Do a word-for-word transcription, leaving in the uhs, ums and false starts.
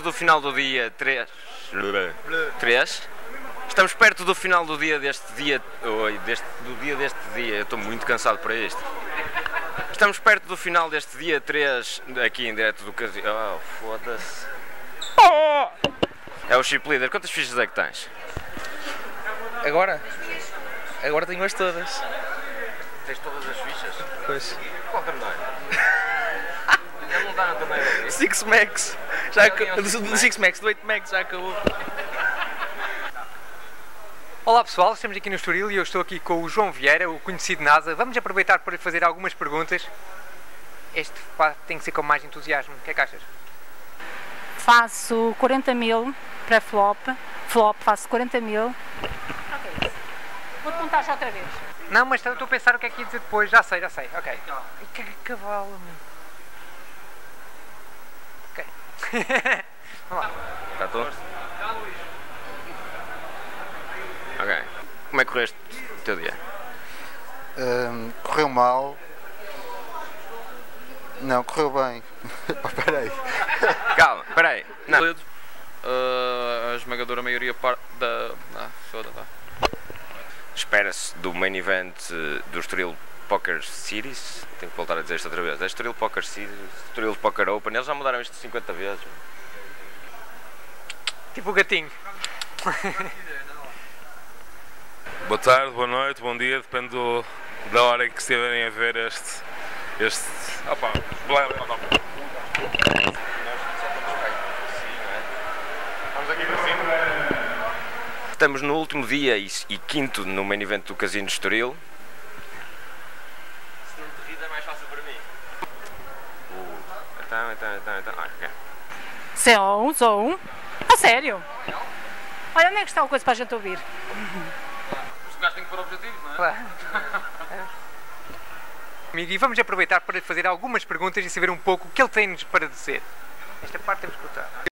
do final do dia três. três. Estamos perto do final do dia deste dia. Oi, deste, do dia deste dia. Eu estou muito cansado para isto. Estamos perto do final deste dia três, aqui em direto do casino. Oh, foda-se. Oh! É o chip leader. Quantas fichas é que tens? Agora? Agora tenho as todas. Tens todas as fichas? Pois. Qual torneio? Já não está no torneio. Six Max. Já acabou. Do Six Max, do oito Max já acabou. Olá pessoal, estamos aqui no Estoril e eu estou aqui com o João Vieira, o conhecido NASA. Vamos aproveitar para lhe fazer algumas perguntas. Este pá, tem que ser com mais entusiasmo. O que é que achas? Faço quarenta mil para flop. Flop, faço quarenta mil. Ok. Vou-te contar já outra vez. Não, mas estou a pensar o que é que ia dizer depois. Já sei, já sei. Ok. Ai, que cavalo, meu. Ok. Vamos lá. Está tudo? Ok. Como é que correste o teu dia? Um, correu mal. Não, correu bem. Espera aí. Calma, espera aí. Não. Uh, a esmagadora maioria par da... Ah, foda, vá. Espera-se do main event do Estoril Poker Series. Tenho que voltar a dizer isto outra vez. É Estoril Poker Series, Estoril Poker Open. Eles já mudaram isto cinquenta vezes. Tipo o gatinho. Boa tarde, boa noite, bom dia, depende do, da hora em que estiverem a ver este. este. Opa, blá, blá, blá. Estamos no último dia e, e quinto no main event do Casino de Estoril. Se não te rir é mais fácil para mim. Uh, então, então, então, então. Ah, ok. Sou, sou. A sério? Olha, onde é que está a coisa para a gente ouvir? Os gajos têm que pôr objetivos, não é? Claro. Amigo, e vamos aproveitar para lhe fazer algumas perguntas e saber um pouco o que ele tem-nos para dizer. Esta parte temos que cortar.